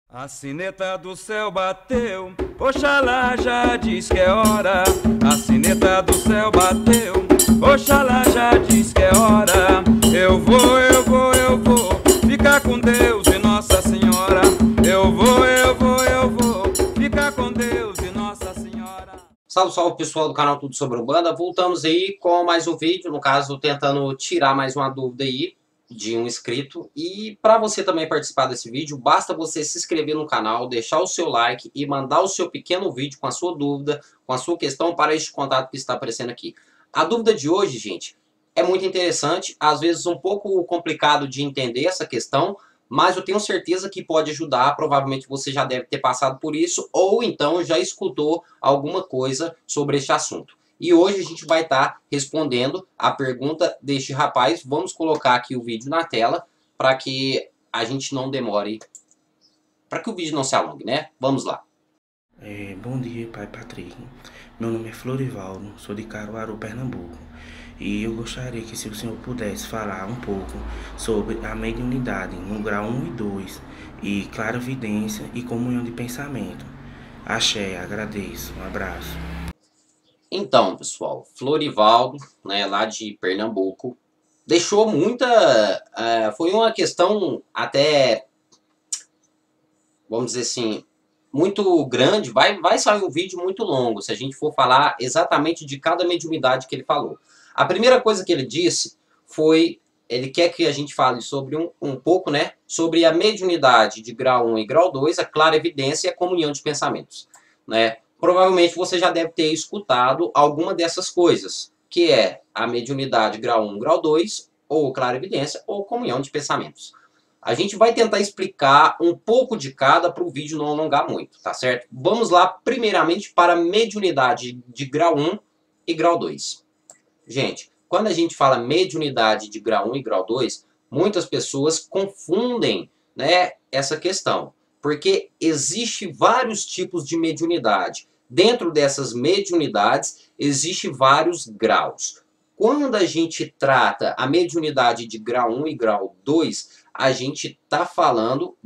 A sineta do céu bateu, Oxalá já diz que é hora. A sineta do céu bateu, Oxalá já diz que é hora. Eu vou ficar com Deus e Nossa Senhora. Eu vou ficar com Deus e Nossa Senhora. Salve, salve pessoal do canal Tudo Sobre Umbanda. Voltamos aí com mais um vídeo, no caso tentando tirar mais uma dúvida aí de um inscrito. E para você também participar desse vídeo, basta você se inscrever no canal, deixar o seu like e mandar o seu pequeno vídeo com a sua dúvida, com a sua questão para este contato que está aparecendo aqui. A dúvida de hoje, gente, é muito interessante, às vezes um pouco complicado de entender essa questão, mas eu tenho certeza que pode ajudar. Provavelmente você já deve ter passado por isso, ou então já escutou alguma coisa sobre este assunto. E hoje a gente vai estar respondendo a pergunta deste rapaz. Vamos colocar aqui o vídeo na tela para que a gente não demore, para que o vídeo não se alongue, né? Vamos lá. Bom dia, pai Patrick. Meu nome é Florivaldo, sou de Caruaru, Pernambuco. E eu gostaria que se o senhor pudesse falar um pouco sobre a mediunidade no grau 1 e 2, e clarividência e comunhão de pensamento. Axé, agradeço. Um abraço. Então, pessoal, Florivaldo, né, lá de Pernambuco, deixou muita... foi uma questão até, vamos dizer assim, muito grande. Vai sair um vídeo muito longo se a gente for falar exatamente de cada mediunidade que ele falou. A primeira coisa que ele disse foi, ele quer que a gente fale sobre um pouco, né, sobre a mediunidade de grau 1 e grau 2, a clarividência e a comunhão de pensamentos, né? Provavelmente você já deve ter escutado alguma dessas coisas, que é a mediunidade grau 1, grau 2, ou clarividência, ou comunhão de pensamentos. A gente vai tentar explicar um pouco de cada para o vídeo não alongar muito, tá certo? Vamos lá, primeiramente, para a mediunidade de grau 1 e grau 2. Gente, quando a gente fala mediunidade de grau 1 e grau 2, muitas pessoas confundem, né, essa questão. Porque existe vários tipos de mediunidade. Dentro dessas mediunidades, existe vários graus. Quando a gente trata a mediunidade de grau 1 e grau 2, a gente está falando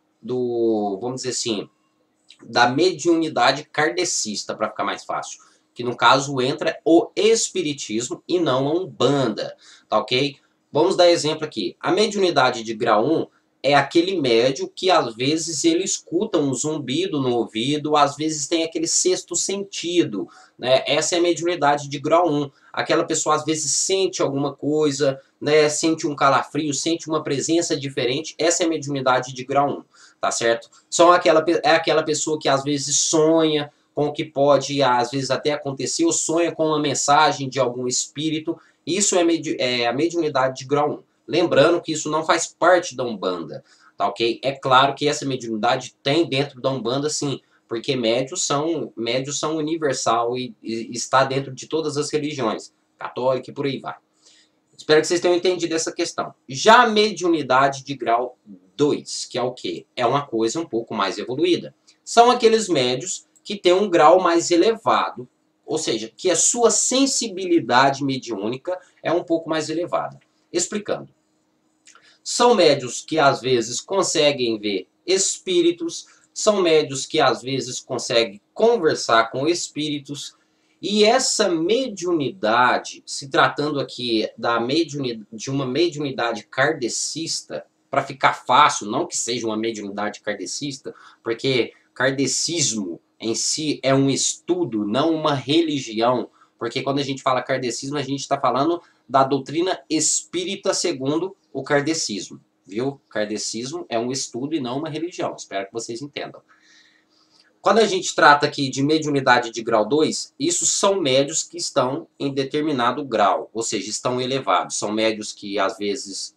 vamos dizer assim, da mediunidade kardecista, para ficar mais fácil. Que no caso entra o espiritismo e não a Umbanda, tá ok? Vamos dar exemplo aqui. A mediunidade de grau 1 é aquele médium que às vezes ele escuta um zumbido no ouvido, às vezes tem aquele sexto sentido, né? Essa é a mediunidade de grau 1. Aquela pessoa às vezes sente alguma coisa, né? Sente um calafrio, sente uma presença diferente. Essa é a mediunidade de grau 1, tá certo? É aquela pessoa que às vezes sonha com o que pode às vezes até acontecer, ou sonha com uma mensagem de algum espírito. Isso é a mediunidade de grau 1. Lembrando que isso não faz parte da Umbanda, tá ok? É claro que essa mediunidade tem dentro da Umbanda, sim, porque médios são universal e está dentro de todas as religiões, católica e por aí vai. Espero que vocês tenham entendido essa questão. Já a mediunidade de grau 2, que é o quê? É uma coisa um pouco mais evoluída. São aqueles médios que têm um grau mais elevado, ou seja, que a sua sensibilidade mediúnica é um pouco mais elevada. Explicando. São médios que às vezes conseguem ver espíritos, são médios que às vezes conseguem conversar com espíritos, e essa mediunidade, se tratando aqui de uma mediunidade kardecista, para ficar fácil, não que seja uma mediunidade kardecista, porque kardecismo em si é um estudo, não uma religião, porque quando a gente fala kardecismo, a gente está falando da doutrina espírita segundo o kardecismo, viu? Kardecismo é um estudo e não uma religião, espero que vocês entendam. Quando a gente trata aqui de mediunidade de grau 2, isso são médios que estão em determinado grau, ou seja, estão elevados. São médios que às vezes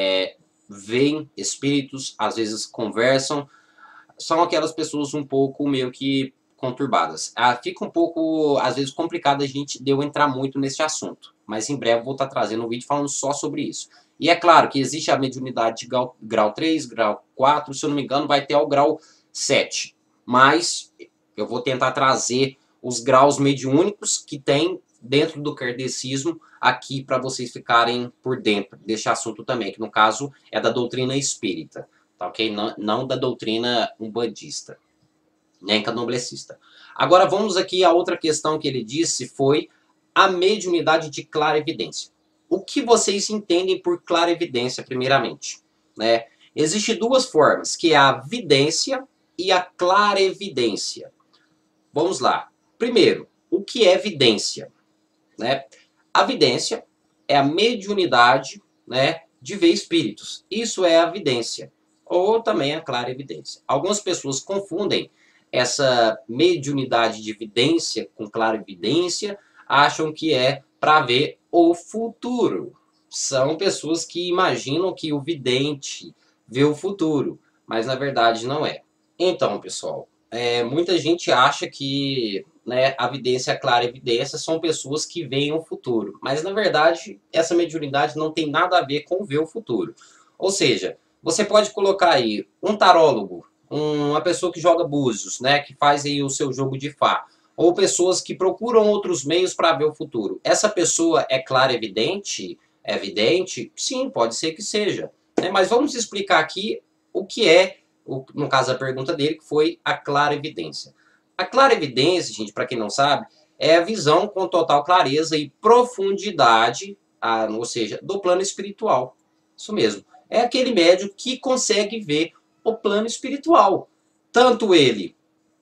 veem espíritos, às vezes conversam, são aquelas pessoas um pouco meio que conturbadas. Fica um pouco, às vezes, complicado a gente entrar muito nesse assunto, mas em breve vou estar trazendo um vídeo falando só sobre isso. E é claro que existe a mediunidade de grau 3, grau 4, se eu não me engano vai ter ao grau 7, mas eu vou tentar trazer os graus mediúnicos que tem dentro do kardecismo aqui para vocês ficarem por dentro desse assunto também, que no caso é da doutrina espírita. tá ok? Não da doutrina umbandista, nem candomblessista. Agora vamos aqui a outra questão que ele disse foi a mediunidade de clarividência. O que vocês entendem por clarividência, primeiramente? Né? Existem duas formas, que é a vidência e a clarevidência. Vamos lá. Primeiro, o que é vidência? Né? A vidência é a mediunidade, né, de ver espíritos. Isso é a vidência, ou também a clarevidência. Algumas pessoas confundem essa mediunidade de vidência com clarevidência, acham que é para ver o futuro. São pessoas que imaginam que o vidente vê o futuro, mas na verdade não é. Então, pessoal, muita gente acha que, né, a vidência e a clarevidência são pessoas que veem o futuro, mas na verdade essa mediunidade não tem nada a ver com ver o futuro. Ou seja, você pode colocar aí um tarólogo, uma pessoa que joga búzios, né, que faz aí o seu jogo de Fá, ou pessoas que procuram outros meios para ver o futuro. Essa pessoa é clarevidente? É vidente? Sim, pode ser que seja. Né? Mas vamos explicar aqui o que é, no caso da pergunta dele, que foi a clarevidência. A clarevidência, gente, para quem não sabe, é a visão com total clareza e profundidade, ou seja, do plano espiritual. Isso mesmo. É aquele médium que consegue ver o plano espiritual. Tanto ele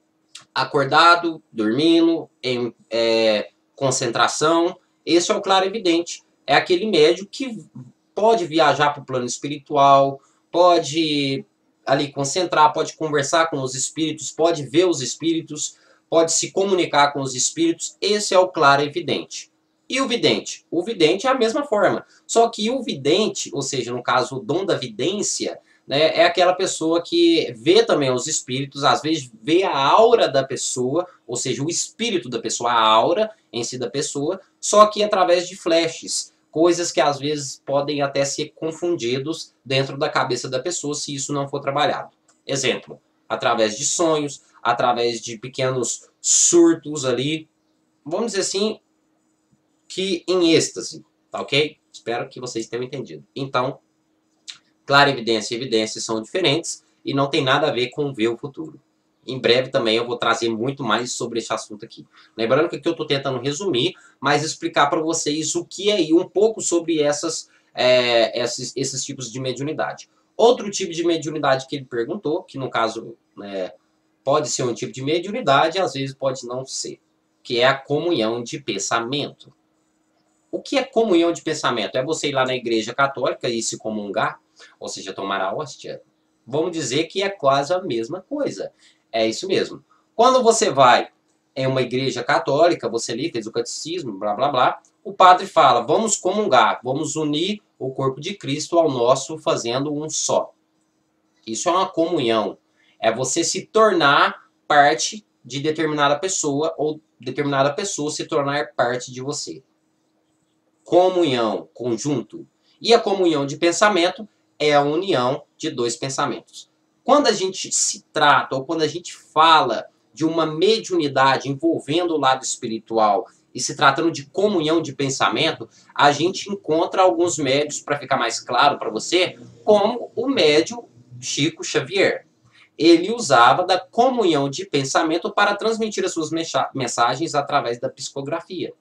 acordado, dormindo, em concentração. Esse é o clarevidente. É aquele médium que pode viajar para o plano espiritual, pode ali concentrar, pode conversar com os espíritos, pode ver os espíritos, pode se comunicar com os espíritos. Esse é o clarevidente. E o vidente? O vidente é a mesma forma. Só que o vidente, ou seja, no caso o dom da vidência, né, é aquela pessoa que vê também os espíritos, às vezes vê a aura da pessoa, ou seja, o espírito da pessoa, a aura em si da pessoa, só que através de flashes, coisas que às vezes podem até ser confundidos dentro da cabeça da pessoa se isso não for trabalhado. Exemplo, através de sonhos, através de pequenos surtos ali, vamos dizer assim, que em êxtase, tá ok? Espero que vocês tenham entendido. Então, clarevidência e evidência são diferentes e não tem nada a ver com ver o futuro. Em breve também eu vou trazer muito mais sobre esse assunto aqui. Lembrando que aqui eu estou tentando resumir, mas explicar para vocês o que é e um pouco sobre esses tipos de mediunidade. Outro tipo de mediunidade que ele perguntou, que no caso pode ser um tipo de mediunidade, às vezes pode não ser, que é a comunhão de pensamento. O que é comunhão de pensamento? É você ir lá na igreja católica e se comungar, ou seja, tomar a hóstia. Vamos dizer que é quase a mesma coisa. É isso mesmo. Quando você vai em uma igreja católica, você ali fez o catecismo, blá blá blá, o padre fala, vamos comungar, vamos unir o corpo de Cristo ao nosso fazendo um só. Isso é uma comunhão. É você se tornar parte de determinada pessoa ou determinada pessoa se tornar parte de você. Comunhão, conjunto. E a comunhão de pensamento é a união de dois pensamentos. Quando a gente se trata, ou quando a gente fala de uma mediunidade envolvendo o lado espiritual e se tratando de comunhão de pensamento, a gente encontra alguns médiuns, para ficar mais claro para você, como o médium Chico Xavier. Ele usava da comunhão de pensamento para transmitir as suas mensagens através da psicografia.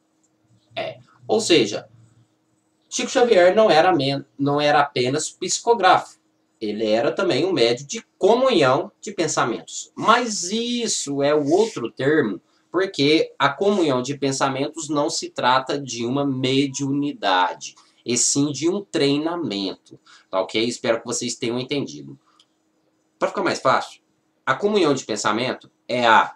Ou seja, Chico Xavier não era apenas psicógrafo. Ele era também um médium de comunhão de pensamentos. Mas isso é o outro termo, porque a comunhão de pensamentos não se trata de uma mediunidade, e sim de um treinamento. Tá ok? Espero que vocês tenham entendido. Para ficar mais fácil, a comunhão de pensamento é a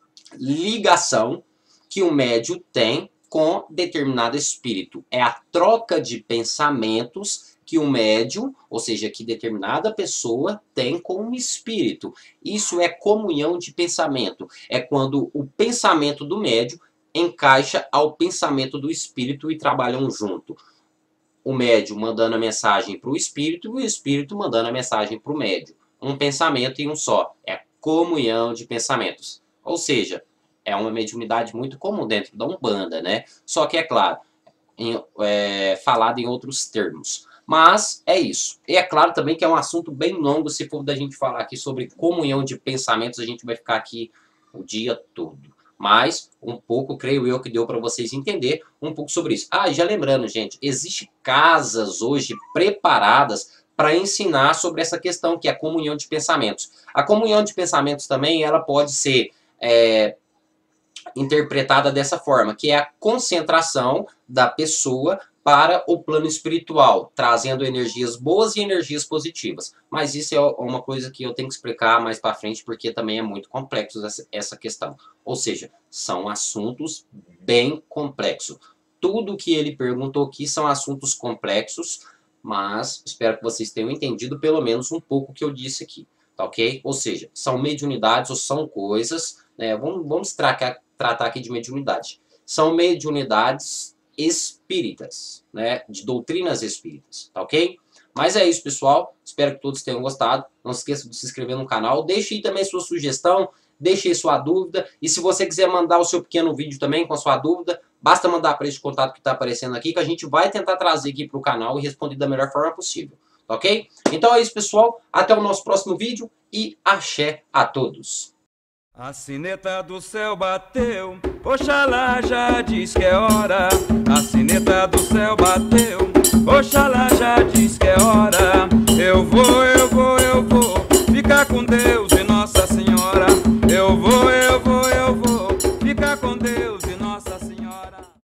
ligação que o médium tem com determinado espírito. É a troca de pensamentos que o médium, ou seja, que determinada pessoa tem com um espírito. Isso é comunhão de pensamento. É quando o pensamento do médium encaixa ao pensamento do espírito e trabalham junto. O médium mandando a mensagem para o espírito e o espírito mandando a mensagem para o médium. Um pensamento em um só. É comunhão de pensamentos. Ou seja, é uma mediunidade muito comum dentro da Umbanda, né? Só que, é claro, falado em outros termos. Mas é isso. E é claro também que é um assunto bem longo, se for da gente falar aqui sobre comunhão de pensamentos, a gente vai ficar aqui o dia todo. Mas um pouco, creio eu, que deu para vocês entender um pouco sobre isso. Ah, e já lembrando, gente, existem casas hoje preparadas para ensinar sobre essa questão que é a comunhão de pensamentos. A comunhão de pensamentos também, ela pode ser interpretada dessa forma, que é a concentração da pessoa para o plano espiritual, trazendo energias boas e energias positivas. Mas isso é uma coisa que eu tenho que explicar mais para frente, porque também é muito complexo essa questão. Ou seja, são assuntos bem complexos. Tudo que ele perguntou aqui são assuntos complexos, mas espero que vocês tenham entendido pelo menos um pouco o que eu disse aqui, tá ok? Ou seja, são mediunidades ou são coisas, né? Vamos tratar aqui de mediunidade. São mediunidades espíritas, né, de doutrinas espíritas, tá ok? Mas é isso, pessoal, espero que todos tenham gostado, não se esqueça de se inscrever no canal, deixe aí também sua sugestão, deixe aí sua dúvida, e se você quiser mandar o seu pequeno vídeo também com a sua dúvida, basta mandar para esse contato que está aparecendo aqui, que a gente vai tentar trazer aqui para o canal e responder da melhor forma possível, tá ok? Então é isso, pessoal, até o nosso próximo vídeo e axé a todos! A sineta do céu bateu, Oxalá já diz que é hora. A sineta do céu bateu, Oxalá já diz que é hora.